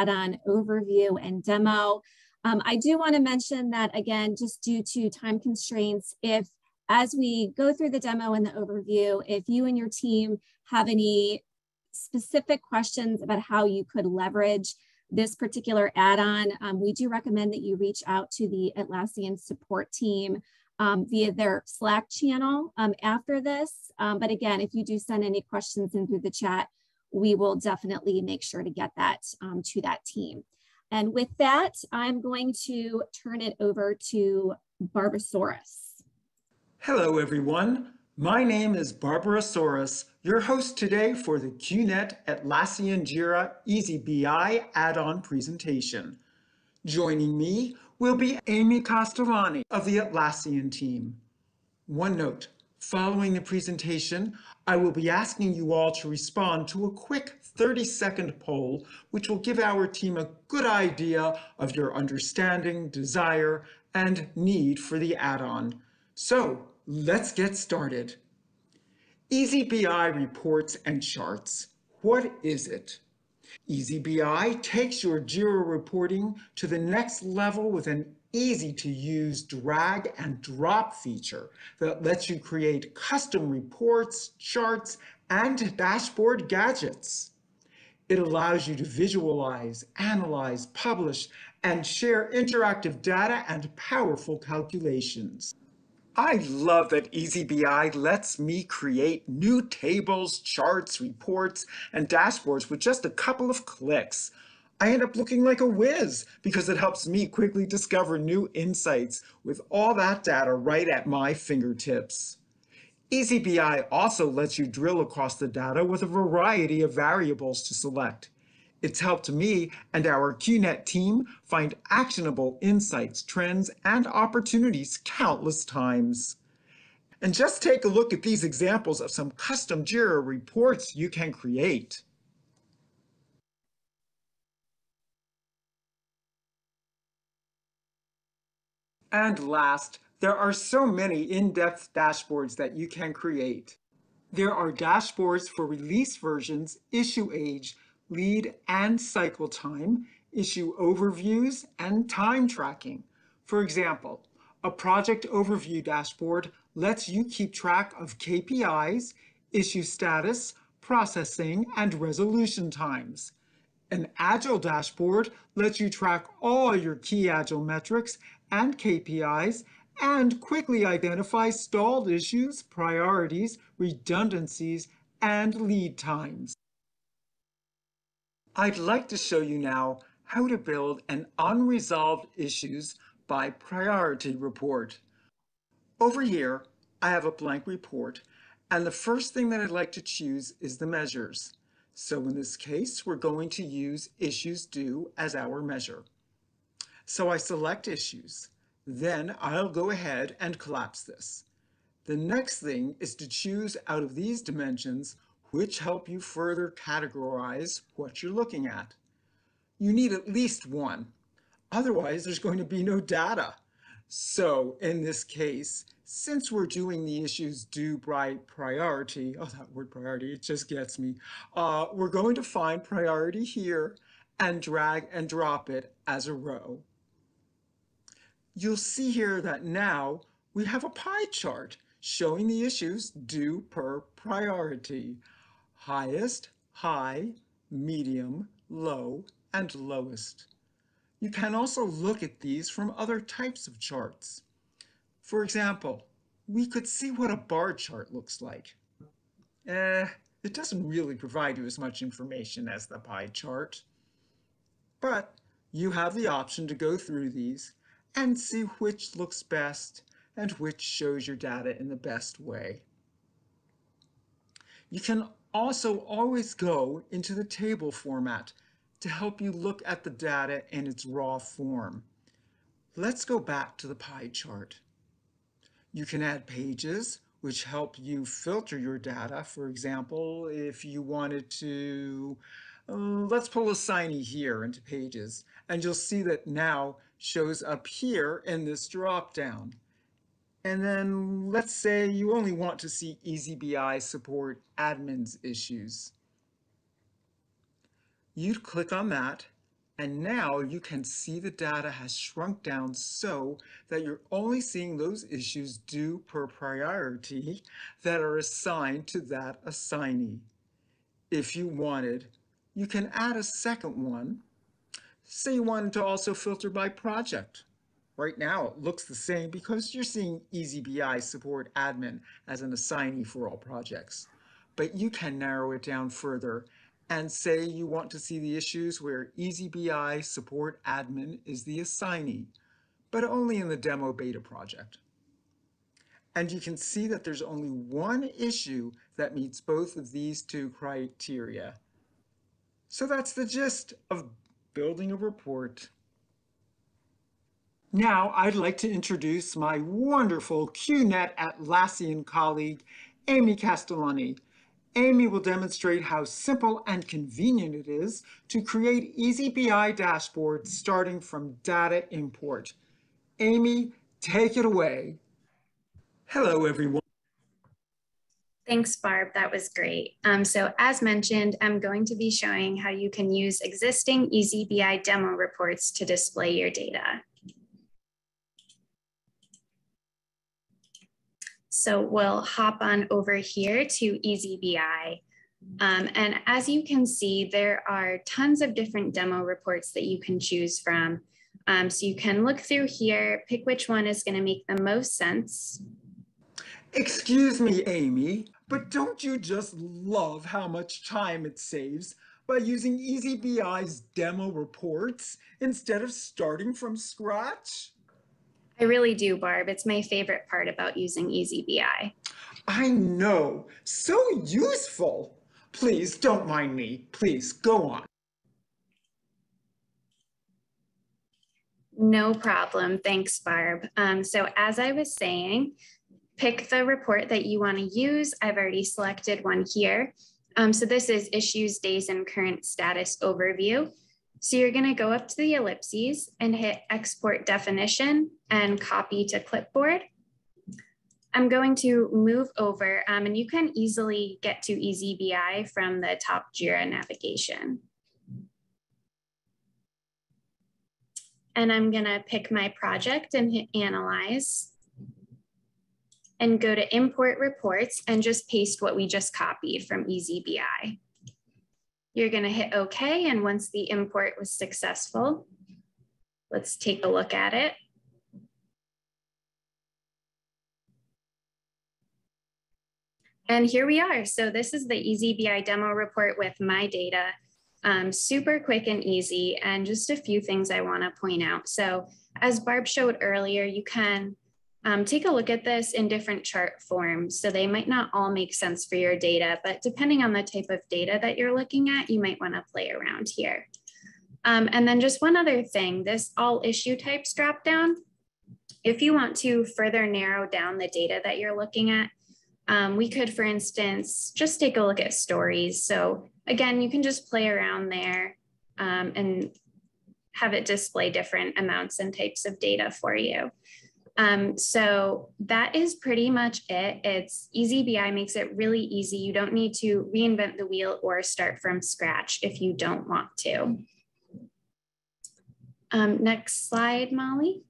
add-on overview and demo. I do want to mention that, again, just due to time constraints, if as we go through the demo and the overview, if you and your team have any specific questions about how you could leverage this particular add-on, we do recommend that you reach out to the Atlassian support team via their Slack channel after this. But again, if you do send any questions in through the chat, we will definitely make sure to get that to that team. And with that, I'm going to turn it over to Barbasaurus. Hello, everyone. My name is Barbasaurus, your host today for the QualityNet Atlassian Jira EazyBI add-on presentation. Joining me will be Amy Castellani of the Atlassian team. One note, following the presentation, I will be asking you all to respond to a quick 30-second poll, which will give our team a good idea of your understanding, desire, and need for the add-on. So let's get started. EazyBI reports and charts. What is it? EazyBI takes your Jira reporting to the next level with an easy-to-use drag and drop feature that lets you create custom reports, charts, and dashboard gadgets. It allows you to visualize, analyze, publish, and share interactive data and powerful calculations. I love that EazyBI lets me create new tables, charts, reports, and dashboards with just a couple of clicks. I end up looking like a whiz because it helps me quickly discover new insights with all that data right at my fingertips. EazyBI also lets you drill across the data with a variety of variables to select. It's helped me and our QualityNet team find actionable insights, trends, and opportunities countless times. And just take a look at these examples of some custom Jira reports you can create. And last, there are so many in-depth dashboards that you can create. There are dashboards for release versions, issue age, lead and cycle time, issue overviews, and time tracking. For example, a project overview dashboard lets you keep track of KPIs, issue status, processing, and resolution times. An Agile dashboard lets you track all your key Agile metrics and KPIs and quickly identify stalled issues, priorities, redundancies, and lead times. I'd like to show you now how to build an unresolved issues by priority report. Over here, I have a blank report, and the first thing that I'd like to choose is the measures. So in this case, we're going to use issues due as our measure. So I select issues. Then I'll go ahead and collapse this. The next thing is to choose out of these dimensions which help you further categorize what you're looking at. You need at least one, otherwise there's going to be no data. So in this case, since we're doing the issues due by priority, oh, that word priority, it just gets me, we're going to find priority here and drag and drop it as a row. You'll see here that now we have a pie chart showing the issues due per priority. Highest, high, medium, low, and lowest. You can also look at these from other types of charts. For example, we could see what a bar chart looks like. It doesn't really provide you as much information as the pie chart. But you have the option to go through these and see which looks best and which shows your data in the best way. You can also always go into the table format to help you look at the data in its raw form. Let's go back to the pie chart. You can add pages, which help you filter your data. For example, if you wanted to, let's pull a signee here into pages, and you'll see that now shows up here in this drop-down. And then let's say you only want to see EazyBI support admins issues. You'd click on that, And now you can see the data has shrunk down so that you're only seeing those issues due per priority that are assigned to that assignee. If you wanted, you can add a second one. Say you wanted to also filter by project. Right now it looks the same because you're seeing EazyBI Support Admin as an assignee for all projects. But you can narrow it down further and say you want to see the issues where EazyBI Support Admin is the assignee, but only in the demo beta project. And you can see that there's only one issue that meets both of these two criteria. So that's the gist of building a report. Now I'd like to introduce my wonderful QNet Atlassian colleague, Amy Castellani. Amy will demonstrate how simple and convenient it is to create EazyBI dashboards starting from data import. Amy, take it away. Hello, everyone. Thanks, Barb. That was great. So as mentioned, I'm going to be showing how you can use existing EazyBI demo reports to display your data. So we'll hop on over here to EazyBI. And as you can see, there are tons of different demo reports that you can choose from. So you can look through here, pick which one is going to make the most sense. Excuse me, Amy, but don't you just love how much time it saves by using EazyBI's demo reports instead of starting from scratch? I really do, Barb. It's my favorite part about using EazyBI. I know, so useful. Please don't mind me. Please go on. No problem. Thanks, Barb. So as I was saying, pick the report that you want to use. I've already selected one here. So this is issues, days, and current status overview. So you're going to go up to the ellipses and hit export definition and copy to clipboard. I'm going to move over and you can easily get to EazyBI from the top Jira navigation. And I'm going to pick my project and hit analyze and go to import reports and just paste what we just copied from EazyBI. You're going to hit OK. And once the import was successful, let's take a look at it. And here we are. So this is the EazyBI demo report with my data. Super quick and easy, and just a few things I want to point out. So as Barb showed earlier, you can take a look at this in different chart forms. So they might not all make sense for your data, but depending on the type of data that you're looking at, you might want to play around here. And then just one other thing, this all issue types dropdown, if you want to further narrow down the data that you're looking at, we could, for instance, just take a look at stories. So again, you can just play around there and have it display different amounts and types of data for you. So that is pretty much it. It's EazyBI makes it really easy. You don't need to reinvent the wheel or start from scratch if you don't want to. Next slide, Molly.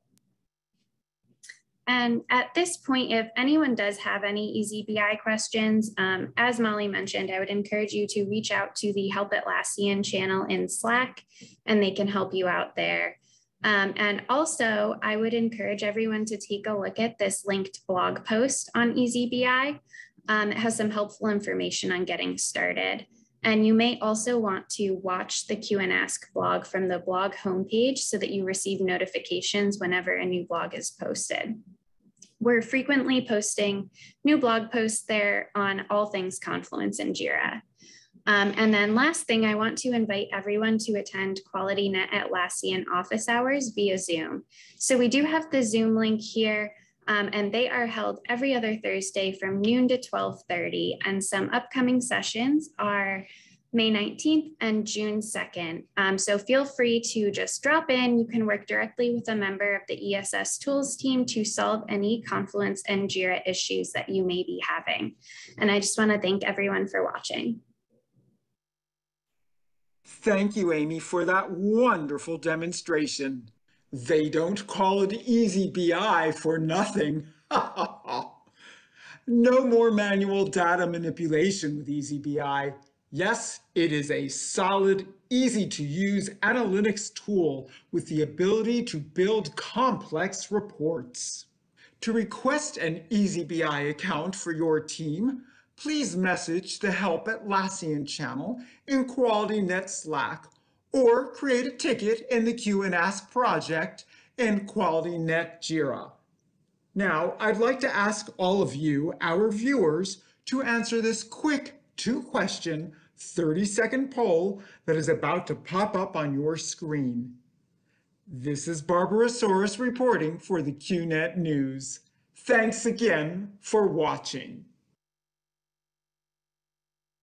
And at this point, if anyone does have any EazyBI questions, as Molly mentioned, I would encourage you to reach out to the Help Atlassian channel in Slack, and they can help you out there. And also, I would encourage everyone to take a look at this linked blog post on EazyBI. It has some helpful information on getting started. And you may also want to watch the Q and Ask blog from the blog homepage so that you receive notifications whenever a new blog is posted. We're frequently posting new blog posts there on all things Confluence and Jira. And then last thing, I want to invite everyone to attend QualityNet Atlassian office hours via Zoom. So we do have the Zoom link here, and they are held every other Thursday from noon to 12:30. And some upcoming sessions are May 19th and June 2nd. So feel free to just drop in. You can work directly with a member of the ESS tools team to solve any Confluence and Jira issues that you may be having. And I just want to thank everyone for watching. Thank you, Amy, for that wonderful demonstration. They don't call it EazyBI for nothing. No more manual data manipulation with EazyBI. Yes, it is a solid, easy-to-use analytics tool with the ability to build complex reports. To request an EazyBI account for your team, please message the Help Atlassian channel in QualityNet Slack or create a ticket in the Q and Ask project in QualityNet Jira. Now, I'd like to ask all of you, our viewers, to answer this quick 2-question, 30-second poll that is about to pop up on your screen. This is Barbara Soros reporting for the QNet News. Thanks again for watching.